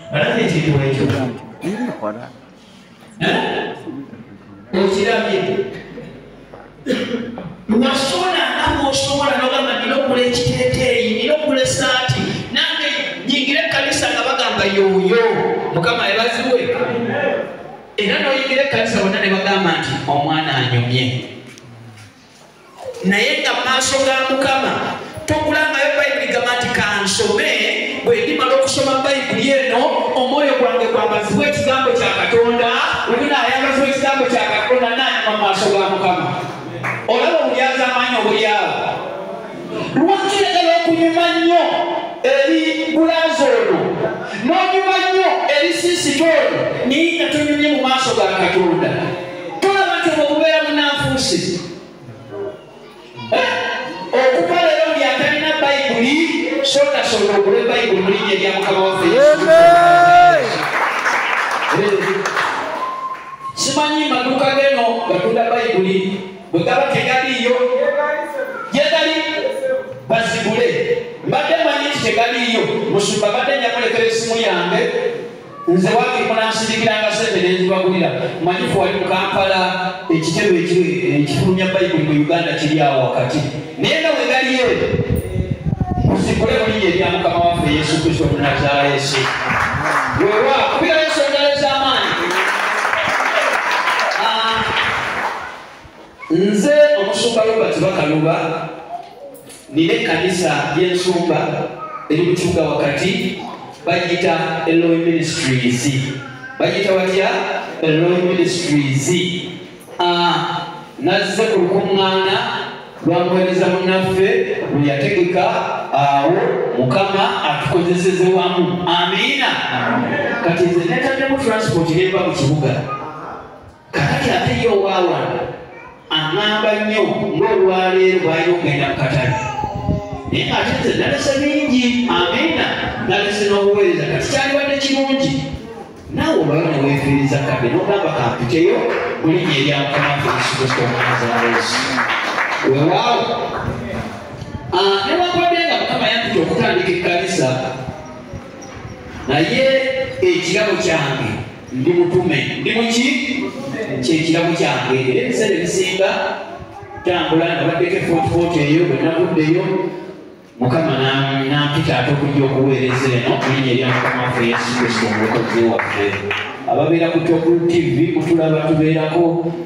Balake ekintu ekyo okirabye nasobola namuosobola nogamba nina okula ekiteeteeyi nina okula essaati nange nyingira ekkanisa nga bagamba yooyo mukama ebaziwe era noyingira ekkanisa bonna ne bagamba nti omwana anyumye naye nga mu maaso ga mukama tokulangayo bayibuli gamba nti kansome bwe ndimala okusoma bayibuli eno omwoyo gwange gwambazibwa ekigambo kya katonda olinaayambazibwa ekigambo kya katonda nanyuma mu maaso ga mukama olaba obulyaza amaanyi obulyawo lwaki yagala okunyuma nnyo eri bulaza ono n'onyuma nnyo eri siisito ono naye nga tonyumye mu maaso ga katonda tolaba nti obwo bubeera munanfuusi okuva leero buli atalina bayibuli sotasobola okula bayibuli mu linnya erya mukama waffe simanyi maduuka geno gatunda bayibuli bwe gaba tegaliiyo gyegali bazigule mbadde manyi nti tegaliiyo musumba badde nyamulekera essimu yange nze waaki munansindikiranga sente nenzibagulira manyifu wali mu Kampala ekitebe ekifulumya bayibuli mu Uganda kiri awo wakati naye nga wegaliyo musigule mu linnya erya mukama waffe Yesu Kristo Omunnazaaleesi wewa kubira Yesu ez'amaanyi nze omusumba Robert Bakaluba nina ekkanisa y'ensumba eri mu kibuga wakati bagiyita Elohim Ministries bagiyita watya Elohim Ministries nazze ku lukuŋŋaana lwamuweereza munnaffe bwe yategeka awo mukama atukozeseze wamu amiina kati nze netaddemu transport neva mu kibuga kakati ate ye owaawana aŋŋamba nnyo ng'olwaleero bwalina okugenda mu katale naye ate nze nalese bingi amiina nalese n'obuweereza kati kyalibadde kirungi naawe obayo ne weefiiriza kadde n'ogamba kampiteyo mu linnya erya mukama waffe Yesu Kristo Omunnazaaleesi weewaawo newankubadde nga mukama yampita okutandika ekkanisa naye ekirabo kyange ndi mutume ndi muki kyekirabo kyange era ebiseera ebisinga tambula nabaddeko efootfooti eyo bwe navuddeyo mukama nampita ate okujja okuweereza eno linnya erya mukama waffe Yesu Kristo omulokozi waffe ababeera ku Top TV mutulaba tubeerako